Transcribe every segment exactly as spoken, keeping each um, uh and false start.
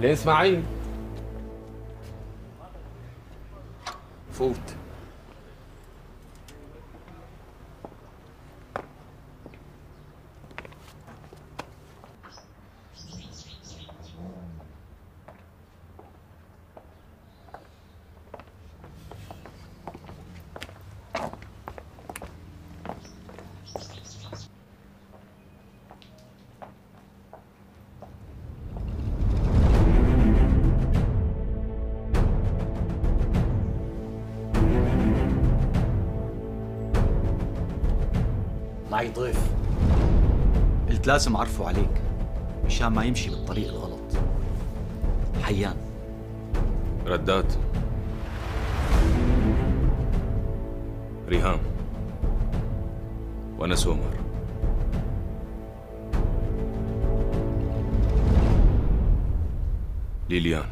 أهلين إسماعيل. فوت. معي ضيف، قلت لازم أعرفه عليك مشان ما يمشي بالطريق الغلط. حيان. ردات. ريهام. وأنا سومر. ليليان.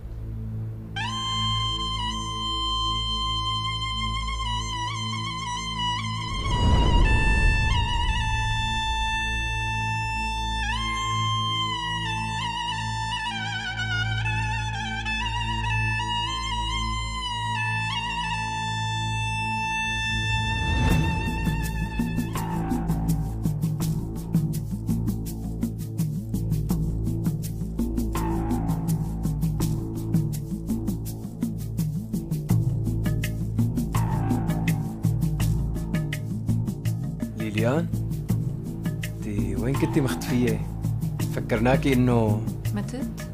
ليليان، انت وين كنتي مختفية؟ فكرناكي انه متت؟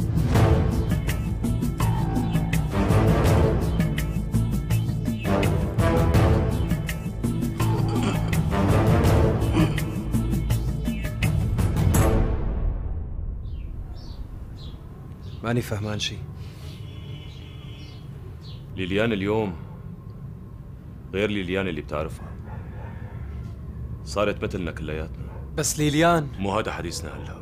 ماني فهمان شي. ليليان اليوم غير ليليان اللي بتعرفها. صارت مثلنا كلياتنا. بس ليليان مو هذا حديثنا هلا.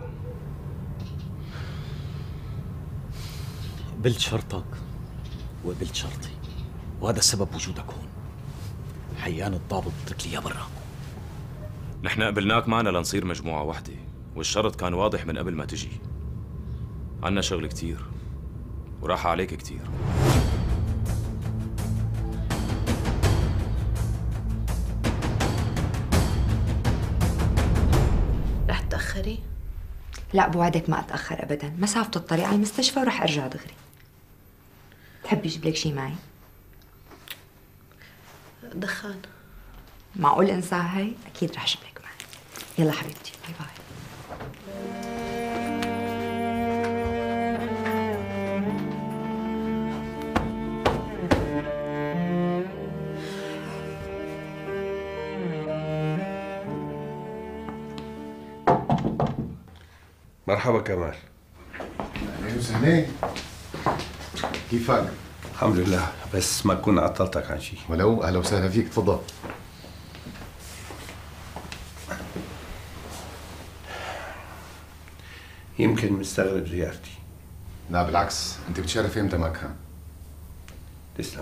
قبلت شرطك وقبلت شرطي، وهذا سبب وجودك هون. حيان الضابط اترك لي اياه برا. نحن قبلناك معنا لنصير مجموعة واحدة، والشرط كان واضح من قبل ما تجي. عنا شغل كتير وراح عليك كتير. رح تأخري؟ لا بوعدك ما اتاخر ابدا، مسافه الطريق على المستشفى ورح ارجع دغري. تحبي اجيب لك شيء معي؟ دخان. معقول انساها هي؟ اكيد رح اجيب لك معي. يلا حبيبتي، باي باي. مرحبا كمال. اهلا وسهلا. كيفك؟ الحمد لله، بس ما كنا عطلتك عن شيء. ولو اهلا وسهلا فيك، تفضل. يمكن مستغرب زيارتي. لا بالعكس، انت بتشرف امتى ما كان. تسلم.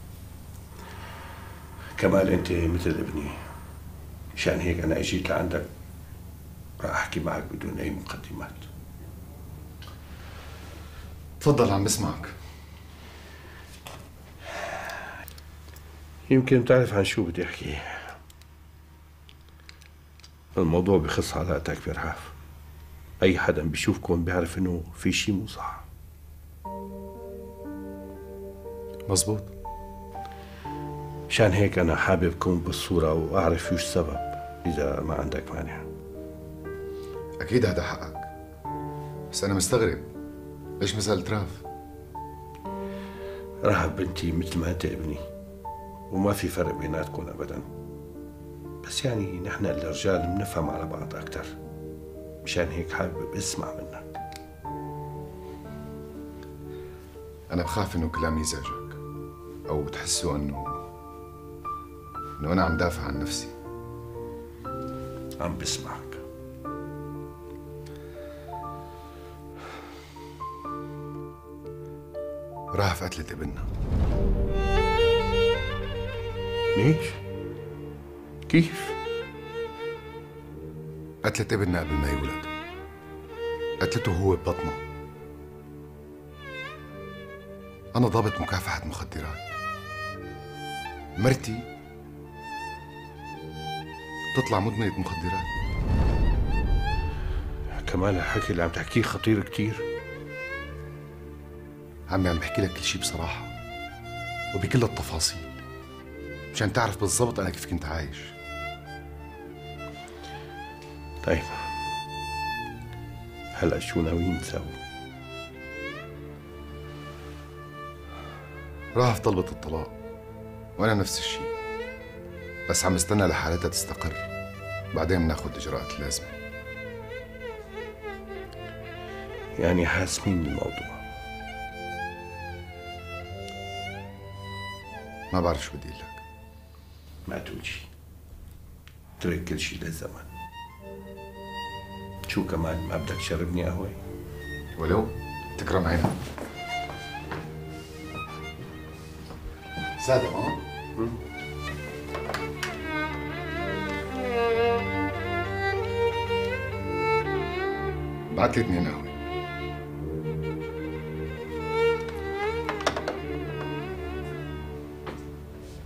كمال انت مثل ابني، مشان هيك انا اجيت لعندك، راح احكي معك بدون اي مقدمات. تفضل عم بسمعك. يمكن بتعرف عن شو بدي احكي. الموضوع بخص علاقتك برهاف. اي حدا بيشوفكم بيعرف انه في شيء مو صح. مزبوط. مشان هيك انا حابب كون بالصورة واعرف شو السبب، اذا ما عندك مانع. اكيد هذا حقك، بس انا مستغرب ليش مسألة رهف؟ رهف بنتي مثل ما انت ابني، وما في فرق بيناتكم ابدا. بس يعني نحن الرجال بنفهم على بعض اكثر، مشان هيك حابب اسمع منك. انا بخاف انه كلامي يزعجك او تحسوا انه انه انا عم دافع عن نفسي. عم بسمعك. رهف قتلت ابننا. ليش؟ كيف؟ قتلت ابننا قبل ما يولد. قتلته هو ببطنه. أنا ضابط مكافحة مخدرات. مرتي تطلع مدمنة مخدرات. كمال الحكي اللي عم تحكيه خطير كتير. عمي عم بحكي لك كل شيء بصراحة وبكل التفاصيل مشان تعرف بالضبط أنا كيف كنت عايش. طيب هلا شو ناويين تسووا؟ راح طلبت الطلاق وأنا نفس الشيء، بس عم استنى لحالتها تستقر بعدين بناخذ الإجراءات اللازمة. يعني حاسمين الموضوع؟ ما بعرف شو بدي أقول لك. ما تقول شي، اترك كل شي للزمن. شو كمان ما بدك تشربني قهوة؟ ولو تكرم عينك. سادة ها؟ بعت لي اثنين قهوة.